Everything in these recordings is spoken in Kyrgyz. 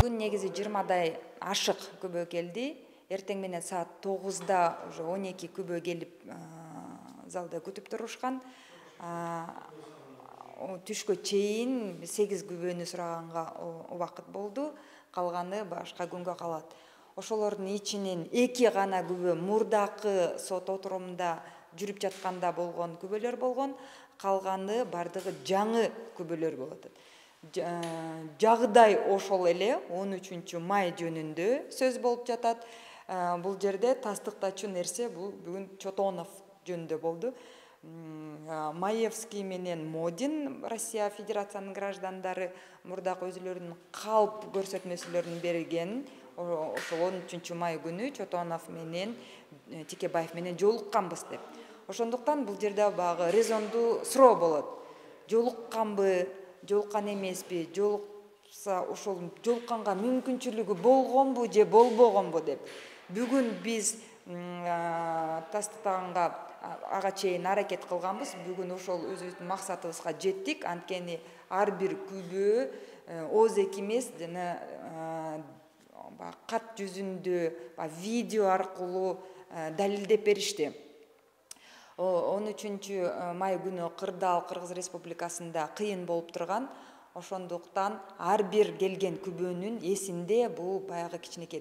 бүгүн негизи 20-дай ашык күбө келди. Эртең менен саат 9-да уже 12 күбө келип залда күтүп турушкан. Түшкө чейин 8 күбөнү сураганга убакыт болду. Калганы башка күнгө калат. Ошолордун ичинен 2 гана күбө мурдакы сот отурумунда жүрүп жатканда болгон күбөлөр болгон. Калганы бардыгы жаңы күбөлөр болот. Жагдай ошол эле 13 май жөнүндө сөз болуп жатат. Бул жерде тастыктачу нерсе бул бүгүн Чотонов жөнүндө болду. Маевский менен Модин, Россия Федерациянын граждандары, мурдакы өзүлөрүнүн калп көрсөтмөсүлөрүн берген. Ошол 13 май күнү Чотонов менен Текебаев менен жолукканбыз деп. Ошондуктан бул жерде багы резондуу суроо болот. Жолукканбы, жолуккан эмеспи, жолукса ошол жолукканга мүмкүнчүлүгү болгонбу же болбогонбу деп. Бүгүн биз тастыктаганга ага чейин аракет кылганбыз. Бүгүн ошол өзүбүздүн максатыбызга жеттик. Анткени ар бир күбө ооз-эки эмес, жана кат жүзүндө видео аркылуу далилдеп беришти. 13 май күнү Кырдаал Кыргыз Республикасында кыйын болуп турган. Ошондуктан ар бир келген күбөнүн эсинде бул баягы кичинекей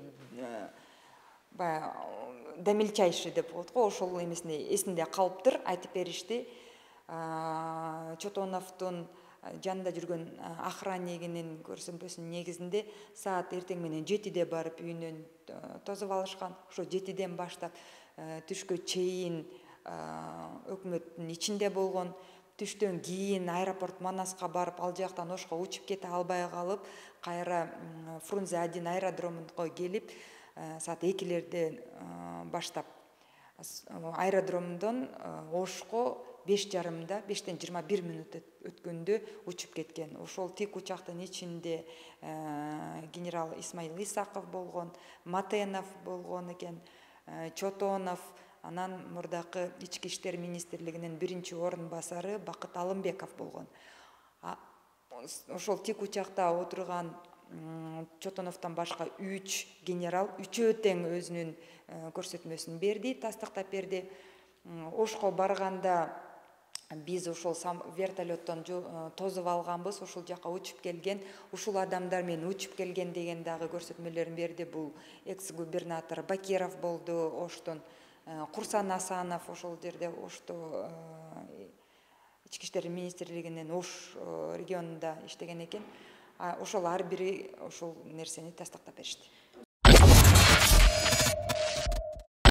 дамилчайшы деп коет го, ошол эмесине эсинде калыптыр, айтып беришти. Чотоновдун жанында жүргөн охраннигинин көрсөтмөсүнүн негизинде саат эртең менен 7-де барып үйүнөн тосуп алышкан. Ошо 7-ден баштап түшкө чейин өкмөттүн ичинде болгон. Түштөн кийин аэропорт Манаска барып, ал жактан ошко учуп кете албай калып, кайра Фрунзе 1 аэродромуна келип, саат 2-лерден баштап аэродромдон Ошко 5:30-да, 5-тен 21 мүнөт өткөндө учуп кеткен. Ошол тик учактын ичинде генерал Исмаил Исаков болгон, Матенов болгон экен, Чотонов, анан мурдакы Ички иштер министрлигинин 1-орун басары Бакыт Алымбеков болгон. Ошол тик учакта отурган Чотоновдон башка 3 генерал, 3-өө тең өзүнүн көрсөтмөсүн берди, тастыктап берди. Ошко барганда биз ошол вертолеттон тосуп алганбыз, ушул жака учуп келген, ушул адамдар менен учуп келген деген дагы көрсөтмөлөрүн берди. Бул экс-губернатор Бакиров болду, Оштун Курсан Асанов ошол жерде Ошто Ички иштер министрлигинин Ош регионунда иштеген экен. Ошол ар бири ошол нерсени тастыктап беришти.